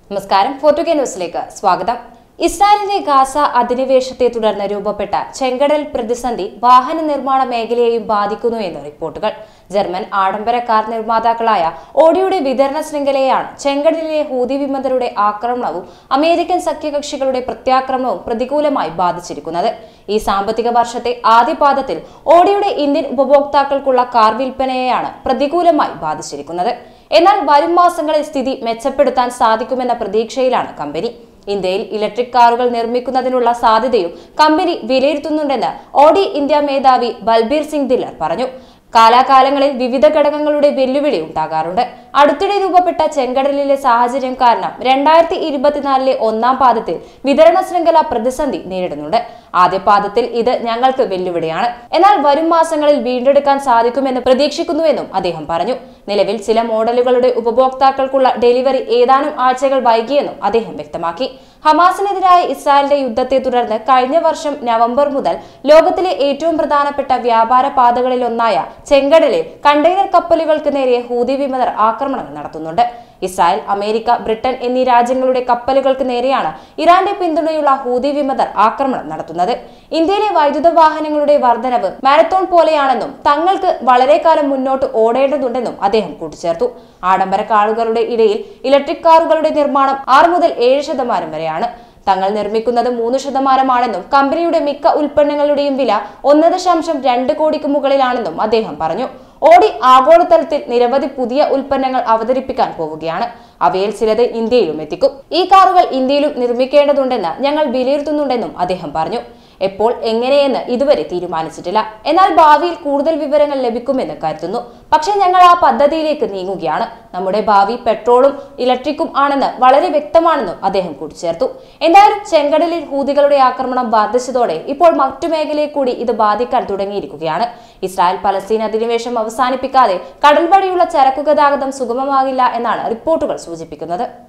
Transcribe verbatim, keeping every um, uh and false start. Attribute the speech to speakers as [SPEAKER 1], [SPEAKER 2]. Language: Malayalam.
[SPEAKER 1] നമസ്കാരം. ഫോർട്ടുഗേ ന്യൂസിലേക്ക് സ്വാഗതം. ഇസ്രായേലിന്റെ ഗാസ അധിനിവേശത്തെ തുടർന്ന് രൂപപ്പെട്ട ചെങ്കടൽ പ്രതിസന്ധി വാഹന നിർമ്മാണ മേഖലയെയും ബാധിക്കുന്നു എന്ന് റിപ്പോർട്ടുകൾ. ജർമ്മൻ ആഡംബര കാർ നിർമ്മാതാക്കളായ ഓഡിയുടെ വിതരണ ശൃംഖലയാണ് ചെങ്കടലിലെ ഹൂതി വിമതരുടെ ആക്രമണവും അമേരിക്കൻ സഖ്യകക്ഷികളുടെ പ്രത്യാക്രമണവും പ്രതികൂലമായി ബാധിച്ചിരിക്കുന്നത്. ഈ സാമ്പത്തിക വർഷത്തെ ആദ്യപാദത്തിൽ ഓഡിയുടെ ഇന്ത്യൻ ഉപഭോക്താക്കൾക്കുള്ള കാർ വിൽപ്പനയെയാണ് പ്രതികൂലമായി ബാധിച്ചിരിക്കുന്നത്. എന്നാൽ വരും മാസങ്ങളിൽ സ്ഥിതി മെച്ചപ്പെടുത്താൻ സാധിക്കുമെന്ന പ്രതീക്ഷയിലാണ് കമ്പനി. ഇന്ത്യയിൽ ഇലക്ട്രിക് കാറുകൾ നിർമ്മിക്കുന്നതിനുള്ള സാധ്യതയും കമ്പനി വിലയിരുത്തുന്നുണ്ടെന്ന് ഓഡി ഇന്ത്യ മേധാവി ബൽബീർ സിംഗ് ദില്ലർ പറഞ്ഞു. കാലാകാലങ്ങളിൽ വിവിധ ഘടകങ്ങളുടെ വെല്ലുവിളി ഉണ്ടാകാറുണ്ട്. അടുത്തിടെ രൂപപ്പെട്ട ചെങ്കടലിലെ സാഹചര്യം കാരണം രണ്ടായിരത്തി ഇരുപത്തിനാലിലെ ഒന്നാം പാദത്തിൽ വിതരണ ശൃംഖല പ്രതിസന്ധി നേരിടുന്നുണ്ട്. ആദ്യ പാദത്തിൽ ഇത് ഞങ്ങൾക്ക് വെല്ലുവിളിയാണ്, എന്നാൽ വരും മാസങ്ങളിൽ വീണ്ടെടുക്കാൻ സാധിക്കുമെന്ന് പ്രതീക്ഷിക്കുന്നുവെന്നും അദ്ദേഹം പറഞ്ഞു. നിലവിൽ ചില മോഡലുകളുടെ ഉപഭോക്താക്കൾക്കുള്ള ഡെലിവറി ഏതാനും ആഴ്ചകൾ വൈകിയെന്നും അദ്ദേഹം വ്യക്തമാക്കി. ഹമാസിനെതിരായ ഇസ്രായേലിന്റെ യുദ്ധത്തെ തുടർന്ന് കഴിഞ്ഞ വർഷം നവംബർ മുതൽ ലോകത്തിലെ ഏറ്റവും പ്രധാനപ്പെട്ട വ്യാപാര പാതകളിലൊന്നായ ചെങ്കടലിൽ കണ്ടെയ്നർ കപ്പലുകൾക്ക് നേരെ ഹൂതി വിമതർ ആക്രമണങ്ങൾ നടത്തുന്നുണ്ട്. ഇസ്രായേൽ, അമേരിക്ക, ബ്രിട്ടൻ എന്നീ രാജ്യങ്ങളുടെ കപ്പലുകൾക്ക് നേരെയാണ് ഇറാന്റെ പിന്തുണയുള്ള ഹൂതി വിമതർ ആക്രമണം നടത്തുന്നത്. ഇന്ത്യയിലെ വൈദ്യുത വാഹനങ്ങളുടെ വർധനവ് മാരത്തോൺ പോലെയാണെന്നും തങ്ങൾക്ക് വളരെ കാലം മുന്നോട്ട് ഓടേണ്ടതുണ്ടെന്നും അദ്ദേഹം കൂട്ടിച്ചേർത്തു. ആഡംബര കാറുകളുടെ ഇടയിൽ ഇലക്ട്രിക് കാറുകളുടെ നിർമ്മാണം ആറ് മുതൽ ഏഴ് ശതമാനം വരെയാണ്. തങ്ങൾ നിർമ്മിക്കുന്നത് മൂന്ന് ശതമാനമാണെന്നും കമ്പനിയുടെ മിക്ക ഉൽപ്പന്നങ്ങളുടെയും വില ഒന്ന് ദശാംശം രണ്ട് കോടിക്ക് മുകളിലാണെന്നും അദ്ദേഹം പറഞ്ഞു. ഓഡി ആഗോളതലത്തിൽ നിരവധി പുതിയ ഉൽപ്പന്നങ്ങൾ അവതരിപ്പിക്കാൻ പോവുകയാണ്. അവയിൽ ചിലത് ഇന്ത്യയിലും എത്തിക്കും. ഈ കാറുകൾ ഇന്ത്യയിലും നിർമ്മിക്കേണ്ടതുണ്ടെന്ന് ഞങ്ങൾ വിലയിരുത്തുന്നുണ്ടെന്നും അദ്ദേഹം പറഞ്ഞു. എപ്പോൾ, എങ്ങനെയെന്ന് ഇതുവരെ തീരുമാനിച്ചിട്ടില്ല, എന്നാൽ ഭാവിയിൽ കൂടുതൽ വിവരങ്ങൾ ലഭിക്കുമെന്ന് കരുതുന്നു. പക്ഷെ ഞങ്ങൾ ആ പദ്ധതിയിലേക്ക് നീങ്ങുകയാണ്. നമ്മുടെ ഭാവി പെട്രോളും ഇലക്ട്രിക്കും ആണെന്ന് വളരെ വ്യക്തമാണെന്നും അദ്ദേഹം കൂട്ടിച്ചേർത്തു. എന്തായാലും ചെങ്കടലിൽ ഹൂതികളുടെ ആക്രമണം ബാധിച്ചതോടെ ഇപ്പോൾ മറ്റു മേഖലയെ കൂടി ഇത് ബാധിക്കാൻ തുടങ്ങിയിരിക്കുകയാണ്. ഇസ്രായേൽ പലസ്തീൻ അധിനിവേശം അവസാനിപ്പിക്കാതെ കടൽ വഴിയുള്ള ചരക്കു ഗതാഗതം സുഗമമാകില്ല എന്നാണ് റിപ്പോർട്ടുകൾ സൂചിപ്പിക്കുന്നത്.